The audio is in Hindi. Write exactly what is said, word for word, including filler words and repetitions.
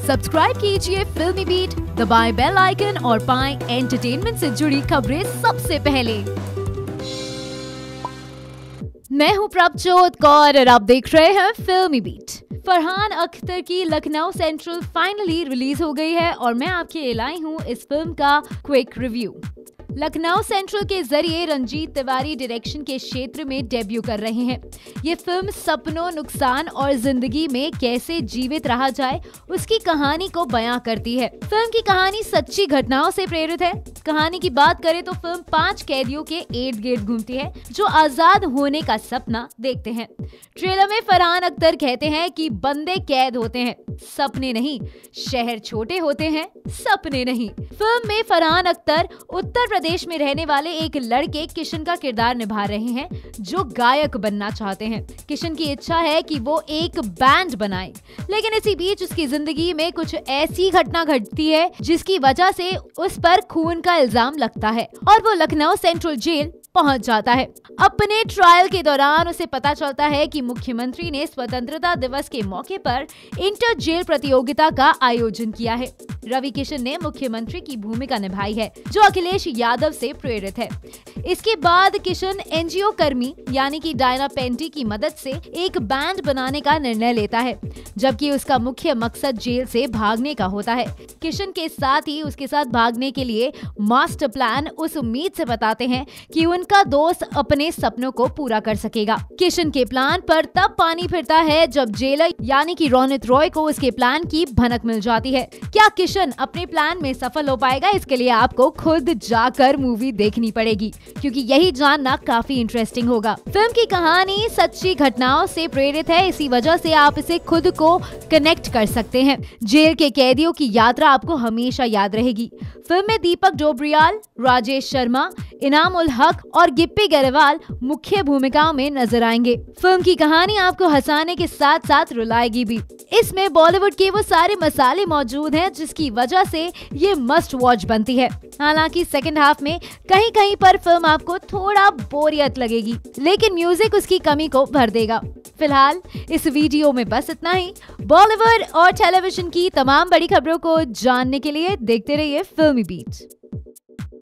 सब्सक्राइब कीजिए फिल्मी बीट, दबाएं बेल आइकन और पाएं एंटरटेनमेंट से जुड़ी खबरें सबसे पहले। मैं हूं प्रभजोत कौर और आप देख रहे हैं फिल्मी बीट। फरहान अख्तर की लखनऊ सेंट्रल फाइनली रिलीज हो गई है और मैं आपके लिए लाई हूं इस फिल्म का क्विक रिव्यू। लखनऊ सेंट्रल के जरिए रंजीत तिवारी डायरेक्शन के क्षेत्र में डेब्यू कर रहे हैं। ये फिल्म सपनों, नुकसान और जिंदगी में कैसे जीवित रहा जाए उसकी कहानी को बयां करती है। फिल्म की कहानी सच्ची घटनाओं से प्रेरित है। कहानी की बात करें तो फिल्म पांच कैदियों के इर्द गिर्द घूमती है जो आजाद होने का सपना देखते हैं। ट्रेलर में फरहान अख्तर कहते हैं कि बंदे कैद होते हैं, सपने नहीं। शहर छोटे होते हैं, सपने नहीं। फिल्म में फरहान अख्तर उत्तर प्रदेश में रहने वाले एक लड़के किशन का किरदार निभा रहे हैं जो गायक बनना चाहते हैं। किशन की इच्छा है कि वो एक बैंड बनाए, लेकिन इसी बीच उसकी जिंदगी में कुछ ऐसी घटना घटती है जिसकी वजह से उस पर खून का इल्जाम लगता है और वो लखनऊ सेंट्रल जेल पहुंच जाता है। अपने ट्रायल के दौरान उसे पता चलता है कि मुख्यमंत्री ने स्वतंत्रता दिवस के मौके पर इंटर जेल प्रतियोगिता का आयोजन किया है। रवि किशन ने मुख्यमंत्री की भूमिका निभाई है जो अखिलेश यादव से प्रेरित है। इसके बाद किशन एनजीओ कर्मी यानी कि डायना पेंटी की मदद से एक बैंड बनाने का निर्णय लेता है, जबकि उसका मुख्य मकसद जेल से भागने का होता है। किशन के साथ ही उसके साथ भागने के लिए मास्टर प्लान उस उम्मीद से बताते हैं कि उनका दोस्त अपने सपनों को पूरा कर सकेगा। किशन के प्लान पर तब पानी फिरता है जब जेलर यानी कि रोनित रॉय को उसके प्लान की भनक मिल जाती है। क्या किशन अपने प्लान में सफल हो पाएगा? इसके लिए आपको खुद जाकर मूवी देखनी पड़ेगी, क्योंकि यही जानना काफी इंटरेस्टिंग होगा। फिल्म की कहानी सच्ची घटनाओं से प्रेरित है, इसी वजह से आप इसे खुद को कनेक्ट कर सकते हैं। जेल के कैदियों की यात्रा आपको हमेशा याद रहेगी। फिल्म में दीपक डोबरियाल, राजेश शर्मा, इनाम उल हक और गिप्पी गरेवाल मुख्य भूमिकाओं में नजर आएंगे। फिल्म की कहानी आपको हंसाने के साथ साथ रुलाएगी भी। इसमें बॉलीवुड के वो सारे मसाले मौजूद हैं जिसकी वजह से ये मस्ट वॉच बनती है। हालांकि सेकंड हाफ में कहीं कहीं पर फिल्म आपको थोड़ा बोरियत लगेगी, लेकिन म्यूजिक उसकी कमी को भर देगा। फिलहाल इस वीडियो में बस इतना ही। बॉलीवुड और टेलीविजन की तमाम बड़ी खबरों को जानने के लिए देखते रहिए फिल्मी बीट।